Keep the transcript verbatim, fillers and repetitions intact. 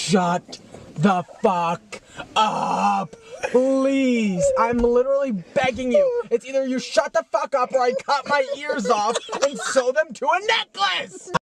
shut the fuck up. Please. I'm literally begging you. It's either you shut the fuck up or I cut my ears off and sew them to a necklace.